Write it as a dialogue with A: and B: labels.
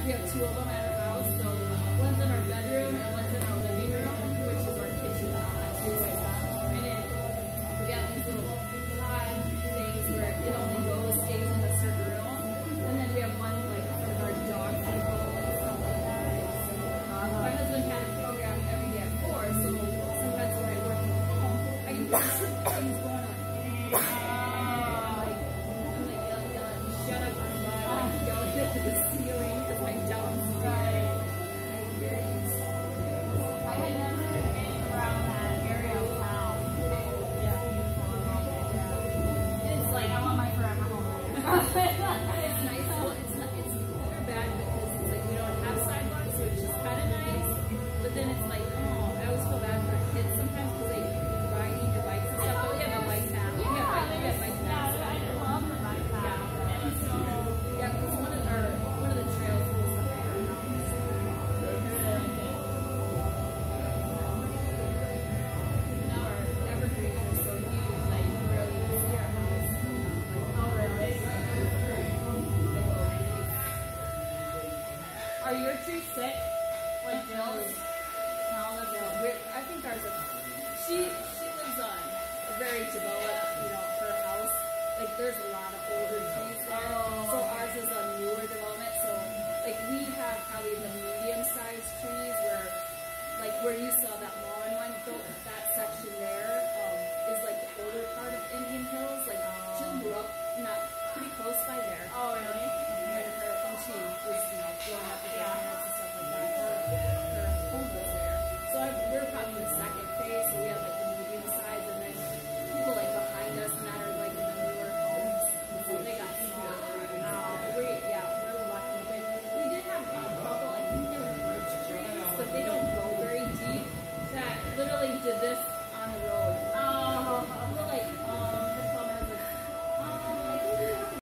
A: We have two of them at our house, so one's in our bedroom and one's in our living room, which is our kitchen. And then we got these little pod things where it only stays in a certain room. And then we have one like for our dog people and stuff like that. My husband had a program every day at 4, so sometimes when I work from home, I can hear things going on. I'm like yelling, shut up, I'm like yelling at the ceiling because my dog's right.
B: I had never been around that area of town. It's like I want my forever home.
A: It's nice. Well, it's good or bad because it's like we don't have sidewalks, so it's just kind of nice. But then it's like, oh, I always feel bad for kids sometimes because they need their bikes and stuff. But we have a bike path. We have bike paths.
B: I love the bike path. And so
A: Yeah, because one of the trails goes behind our house. Now our evergreen is so huge, like you barely even see our house.
B: oh really? Are your trees sick? Like Jill's?
A: I think ours is. She lives on a very developed, her house. Like there's a lot of older trees there. So ours is a newer development. So like we have probably the medium-sized trees where you saw that lawn one. That section there is like the older part of Indian Hills. Like Jill grew up pretty close by there.
B: Oh really?
A: When she was growing up with her parents and stuff like that, her home was there. So we're probably in the second phase, so we have like the medium size, and then people like behind us and that are like in the newer homes, so they got smaller. We're lucky. But we did have a couple, I think they were birch trees, but they don't go very deep. That literally did this